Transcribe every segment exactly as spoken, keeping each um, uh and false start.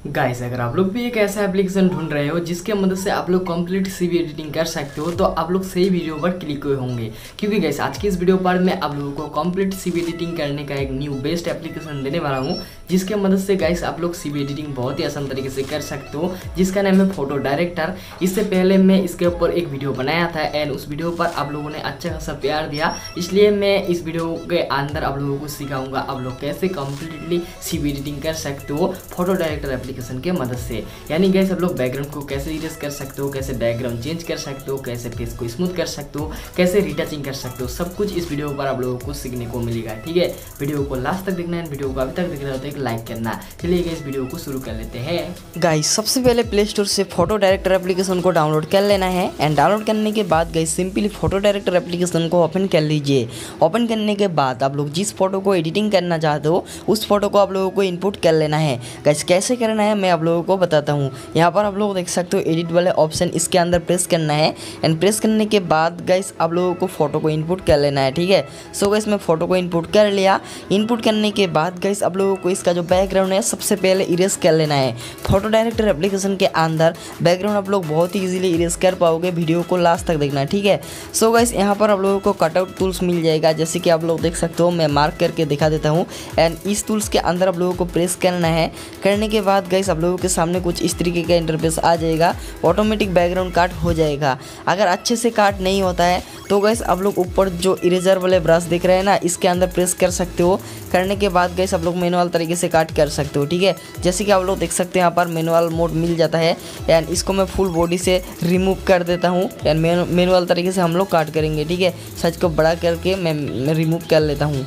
Guys, अगर आप लोग भी एक ऐसा एप्लीकेशन ढूंढ रहे हो जिसके मदद से आप लोग कंप्लीट सीवी एडिटिंग कर सकते हो तो आप लोग सही वीडियो पर क्लिक हुए होंगे। क्योंकि गाइस आज की इस वीडियो पर मैं आप लोगों को कंप्लीट सीवी एडिटिंग करने का एक न्यू बेस्ट एप्लीकेशन देने वाला हूं, जिसके मदद से गाइस आप लोग सीवी एडिटिंग बहुत ही आसान तरीके से कर सकते हो, जिसका नाम है फोटो डायरेक्टर। इससे पहले मैं इसके ऊपर एक वीडियो बनाया था एंड उस वीडियो पर आप लोगों ने अच्छा खासा प्यार दिया, इसलिए मैं इस वीडियो के अंदर आप लोगों को सिखाऊंगा आप लोग कैसे कम्प्लीटली सीवी एडिटिंग कर सकते हो फोटो डायरेक्टर एप्लीकेशन के मदद से। यानी गाइस आप लोग बैकग्राउंड को कैसे इरेज कर सकते हो, कैसे बैकग्राउंड चेंज कर सकते हो, कैसे फेस को स्मूथ कर सकते हो, कैसे रिटचिंग कर सकते हो, सब कुछ इस वीडियो पर आप लोगों को सीखने को मिलेगा। ठीक है, वीडियो को लास्ट तक देखना है, वीडियो को अभी तक देख रहे हो तो एक लाइक करना। चलिए गाइस वीडियो को शुरू कर लेते हैं। गाइस सबसे पहले प्ले स्टोर से फोटो डायरेक्टर एप्लीकेशन को डाउनलोड कर लेना है एंड डाउनलोड करने के बाद guys simply photo director application को ओपन कर लीजिए। ओपन करने के बाद आप लोग जिस फोटो को एडिटिंग करना चाहते हो उस फोटो को आप लोगों को इनपुट कर लेना है। गाइस कैसे करना है मैं आप लोगों को बताता हूँ। यहाँ पर आप लोग देख सकते हो एडिट वाले ऑप्शन, इसके अंदर प्रेस करना है एंड प्रेस करने के बाद गाइस आप लोगों को फोटो को इनपुट कर लेना है। ठीक है, सो गाइस मैं फोटो को इनपुट कर लिया। इनपुट करने के बाद गाइस आप लोगों को इसका जो बैकग्राउंड है सबसे पहले इरेज कर लेना है। फोटो डायरेक्टर एप्लीकेशन के अंदर बैकग्राउंड आप लोग बहुत ही इजीली इरेज कर पाओगे, वीडियो को लास्ट तक देखना। ठीक है, सो गाइस यहाँ पर आप लोगों को कटआउट टूल्स मिल जाएगा, जैसे कि आप लोग देख सकते हो। मैं मार्क करके दिखा देता हूँ एंड इस टूल्स के अंदर आप लोगों को प्रेस करना है। करने के बाद गाइस आप लोगों के सामने कुछ इस तरीके का इंटरफेस आ जाएगा, ऑटोमेटिक बैकग्राउंड काट हो जाएगा। अगर अच्छे से काट नहीं होता है तो गाइस आप लोग ऊपर जो इरेजर वाले ब्रश दिख रहे हैं ना, इसके अंदर प्रेस कर सकते हो। करने के बाद गाइस आप लोग मैनुअल तरीके से काट कर सकते हो। ठीक है, जैसे कि आप लोग देख सकते हैं यहाँ पर मैनुअल मोड मिल जाता है एंड इसको मैं फुल बॉडी से रिमूव कर देता हूँ एंड मैनुअल तरीके से हम लोग काट करेंगे। ठीक है, साइज को बड़ा करके मैं, मैं रिमूव कर लेता हूँ।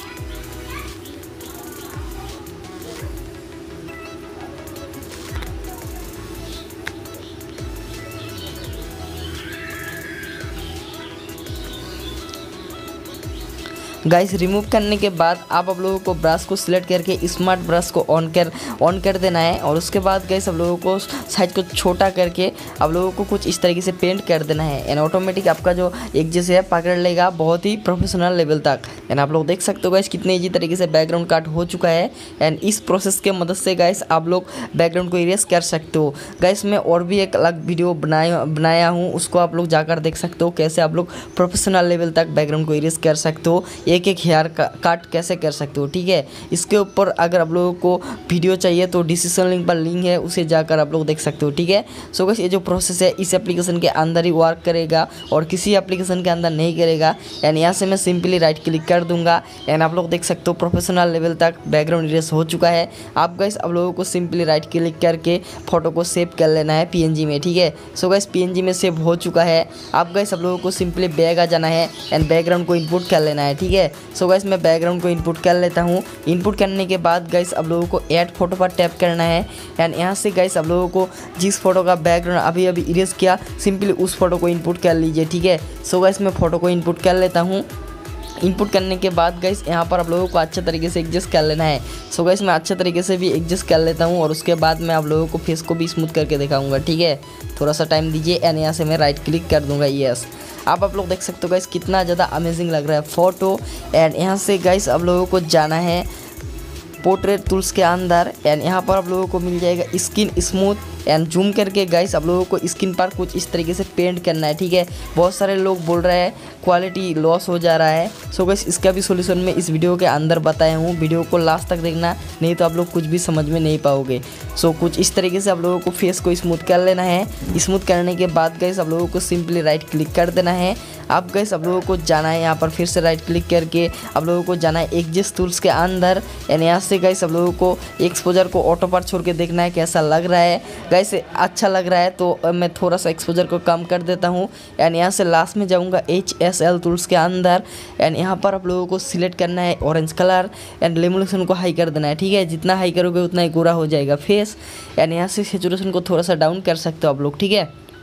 गाइस रिमूव करने के बाद आप आप लोगों को ब्रश को सिलेक्ट करके स्मार्ट ब्रश को ऑन कर ऑन कर देना है और उसके बाद गाइस आप लोगों को साइज को छोटा करके आप लोगों को कुछ इस तरीके से पेंट कर देना है एंड ऑटोमेटिक आपका जो एक जैसे है पकड़ लेगा बहुत ही प्रोफेशनल लेवल तक। एंड आप लोग देख सकते हो गाइस कितने ईजी तरीके से बैकग्राउंड काट हो चुका है एंड इस प्रोसेस के मदद से गाइस आप लोग बैकग्राउंड को इरेज कर सकते हो। गाइस मैं और भी एक अलग वीडियो बनाया बनाया हूँ, उसको आप लोग जाकर देख सकते हो कैसे आप लोग प्रोफेशनल लेवल तक बैकग्राउंड को इरेज कर सकते हो, एक एक हेयर का, काट कैसे कर सकते हो। ठीक है, इसके ऊपर अगर आप लोगों को वीडियो चाहिए तो डिस्क्रिप्शन लिंक पर लिंक है, उसे जाकर आप लोग देख सकते हो। ठीक है, सो गाइस ये जो प्रोसेस है इस एप्लीकेशन के अंदर ही वर्क करेगा और किसी एप्लीकेशन के अंदर नहीं करेगा। एंड यहाँ से मैं सिंपली राइट क्लिक कर दूंगा एंड आप लोग देख सकते हो प्रोफेशनल लेवल तक बैकग्राउंड इरेज हो चुका है। आप गाइस आप लोगों को सिंपली राइट क्लिक करके फोटो को सेव कर लेना है पीएनजी में। ठीक है, सो गाइस पीएनजी में सेव हो चुका है। आप गाइस आप लोगों को सिंपली बैक आ जाना है एंड बैकग्राउंड को इनपुट कर लेना है। ठीक है, सो गाइस मैं बैकग्राउंड को इनपुट कर लेता हूँ। इनपुट करने के बाद गाइस आप लोगों को ऐड फोटो पर टैप करना है एंड यहाँ से गाइस आप लोगों को जिस फोटो का बैकग्राउंड अभी अभी इरेज किया सिंपली उस फोटो को इनपुट कर लीजिए। ठीक है, सो गाइस मैं फोटो को इनपुट कर लेता हूँ। इनपुट करने के बाद गाइस यहाँ पर आप लोगों को अच्छे तरीके से एडजस्ट कर लेना है। सो गाइस मैं अच्छे तरीके से भी एडजस्ट कर लेता हूँ और उसके बाद मैं आप लोगों को फेस को भी स्मूथ करके दिखाऊंगा। ठीक है, थोड़ा सा टाइम दीजिए एंड यहाँ से मैं राइट क्लिक कर दूंगा। यस, आप आप लोग देख सकते हो गाइस कितना ज़्यादा अमेजिंग लग रहा है फोटो। एंड यहाँ से गाइस आप लोगों को जाना है पोर्ट्रेट टूल्स के अंदर एंड यहाँ पर आप लोगों को मिल जाएगा स्किन स्मूथ एंड जूम करके गाइस आप लोगों को स्किन पर कुछ इस तरीके से पेंट करना है। ठीक है, बहुत सारे लोग बोल रहे हैं क्वालिटी लॉस हो जा रहा है, सो गाइस इसका भी सॉल्यूशन मैं इस वीडियो के अंदर बताया हूँ। वीडियो को लास्ट तक देखना, नहीं तो आप लोग कुछ भी समझ में नहीं पाओगे। सो कुछ इस तरीके से आप लोगों को फेस को स्मूथ कर लेना है। स्मूथ करने के बाद गाइस आप लोगों को सिंपली राइट क्लिक कर देना है। आप गाइस आप लोगों को जाना है यहाँ पर फिर से राइट क्लिक करके आप लोगों को जाना है एडजस्ट टूल्स के अंदर एंड यहाँ से गाइस आप लोगों को एक्सपोजर को ऑटो पर छोड़ के देखना है कैसा लग रहा है। गाइस अच्छा लग रहा है तो मैं थोड़ा सा एक्सपोजर को कम कर देता हूँ एंड यहाँ से लास्ट में जाऊँगा एच एस एल टूल्स के अंदर एंड यहाँ पर आप लोगों को सिलेक्ट करना है ऑरेंज कलर एंड लेमिनेशन को हाई कर देना है। ठीक है, जितना हाई करोगे उतना ही गोरा हो जाएगा फेस एंड यहाँ से सैचुरेशन को थोड़ा सा डाउन कर सकते हो आप लोग। ठीक है,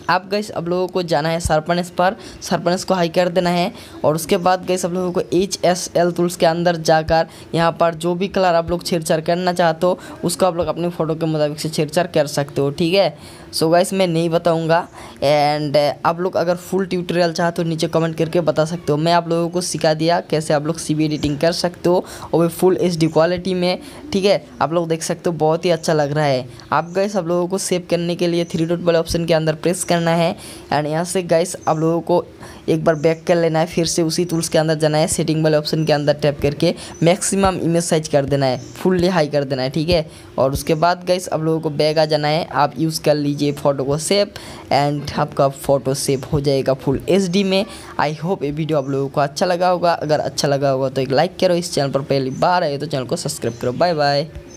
आप गाइस अब लोगों को जाना है शार्पनेस पर, शार्पनेस को हाई कर देना है और उसके बाद गाइस आप लोगों को एच एस एल टूल्स के अंदर जाकर यहाँ पर जो भी कलर आप लोग छेड़छाड़ करना चाहते हो उसको आप लोग अपनी फ़ोटो के मुताबिक से छेड़छाड़ कर सकते हो, ठीक है। सो गाइस मैं नहीं बताऊंगा एंड आप लोग अगर फुल ट्यूटोरियल चाहते हो नीचे कमेंट करके बता सकते हो। मैं आप लोगों को सिखा दिया कैसे आप लोग सीवी एडिटिंग कर सकते हो और वो फुल एच डी क्वालिटी में, ठीक है। आप लोग देख सकते हो बहुत ही अच्छा लग रहा है। आप गाइस आप लोगों को सेव करने के लिए थ्री डॉट वाले ऑप्शन के अंदर प्रेस करना है एंड यहाँ से गाइस आप लोगों को एक बार बैक कर लेना है, फिर से उसी टूल्स के अंदर जाना है, सेटिंग वाले ऑप्शन के अंदर टैप करके मैक्सिमम इमेज साइज कर देना है, फुल्ली हाई कर देना है, ठीक है। और उसके बाद गाइस आप लोगों को बैक आ जाना है, आप यूज़ कर लीजिए फ़ोटो को सेव एंड आपका फ़ोटो सेव हो जाएगा फुल एच डी में। आई होप ये वीडियो आप लोगों को अच्छा लगा होगा। अगर अच्छा लगा होगा तो एक लाइक करो, इस चैनल पर पहली बार आए तो चैनल को सब्सक्राइब करो। Bye bye.